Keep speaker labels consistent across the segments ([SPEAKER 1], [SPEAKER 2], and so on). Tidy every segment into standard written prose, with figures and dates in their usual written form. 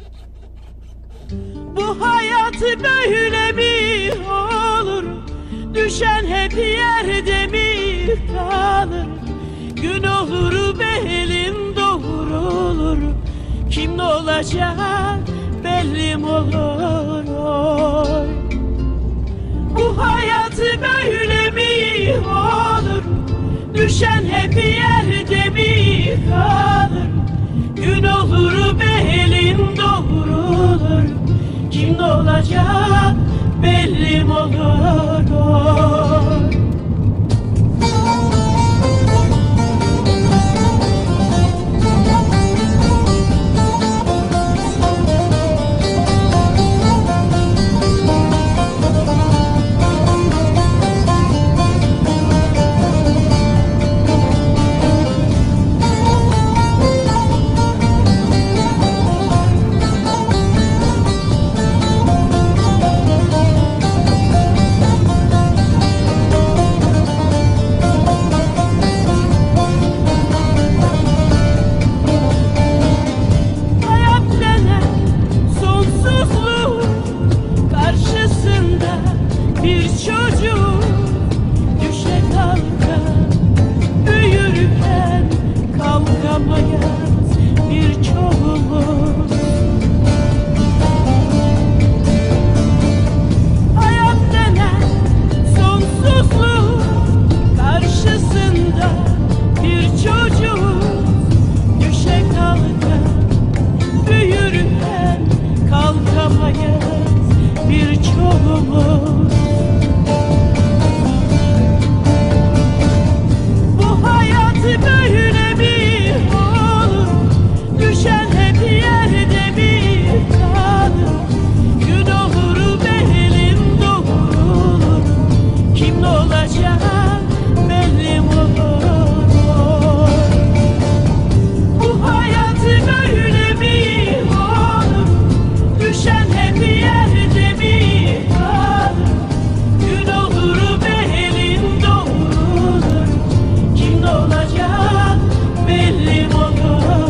[SPEAKER 1] Bu hayat böyle mi olur? Düşen hep yerde mi kalır? Gün olur belin doğrulur. Kim ne olacak belli mi olur? Oy. Bu hayat böyle mi olur? Düşen hep yerde mi kalır? Gün olur belin doğrulur. Kim ne olacak belli mi olur? Oy. Bir çocuk düşe kalka, büyürken kalkamayız birçoğumuz. Hayat denen sonsuzluk karşısında bir çocuk düşe kalka, büyürken kalkamayız birçoğumuz. Böyle mi olur? Düşen hep yerde mi kalır? Gün olur belin doğrulur. Kim ne olacak belli mi olur? Bu hayat böyle mi olur? Düşen hep yerde mi kalır? Gün olur belin doğrulur. Kim ne olacak belli mi olur?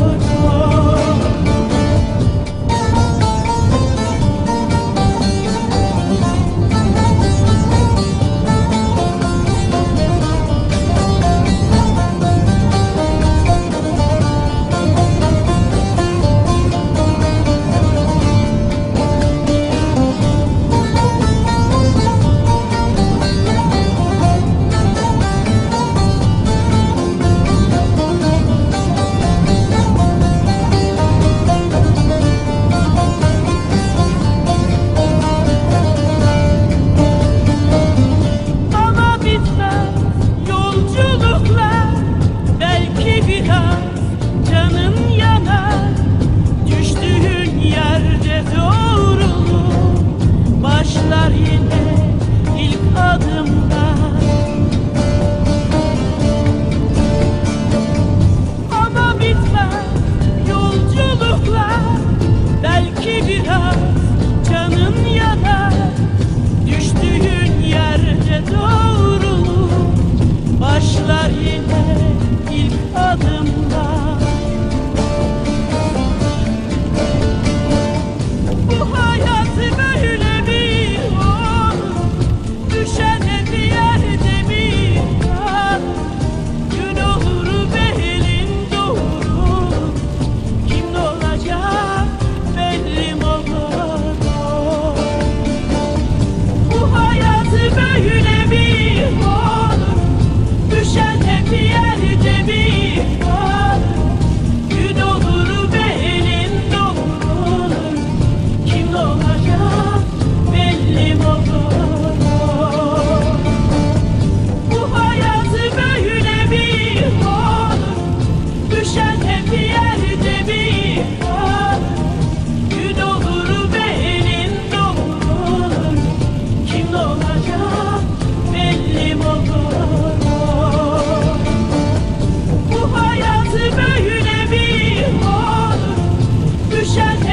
[SPEAKER 1] Canın yanar, düştüğün yerde doğrulur. Başlar yine ilk adımdan. Ama bitmez yolculuklar. Belki biraz canın yanar, düştüğün yerde doğrulur. Başlar yine ilk adımdan. Bu hayat böyle mi olur? Düşen